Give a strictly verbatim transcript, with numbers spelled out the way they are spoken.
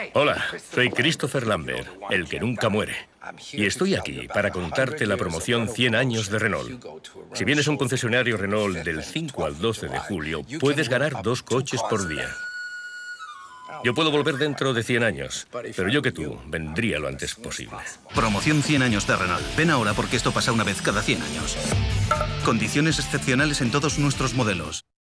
Hola, soy Christopher Lambert, el que nunca muere. Y estoy aquí para contarte la promoción cien años de Renault. Si vienes a un concesionario Renault del cinco al doce de julio, puedes ganar dos coches por día. Yo puedo volver dentro de cien años, pero yo que tú, vendría lo antes posible. Promoción cien años de Renault. Ven ahora porque esto pasa una vez cada cien años. Condiciones excepcionales en todos nuestros modelos.